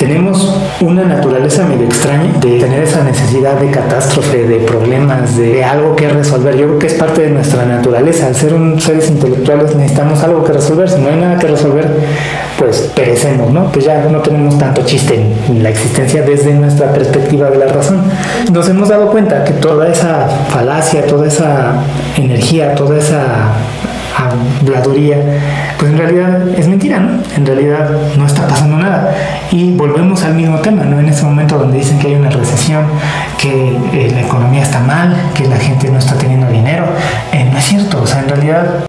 tenemos una naturaleza medio extraña de tener esa necesidad de catástrofe, de problemas, de algo que resolver. Yo creo que es parte de nuestra naturaleza. Al ser seres intelectuales necesitamos algo que resolver. Si no hay nada que resolver, pues perecemos, ¿no? Pues ya no tenemos tanto chiste en la existencia desde nuestra perspectiva de la razón. Nos hemos dado cuenta que toda esa falacia, toda esa energía, toda esa habladuría, pues en realidad es mentira, ¿no? En realidad no está pasando nada. Y volvemos al mismo tema, ¿no? En ese momento donde dicen que hay una recesión, que la economía está mal, que la gente no está teniendo dinero, no es cierto. O sea, en realidad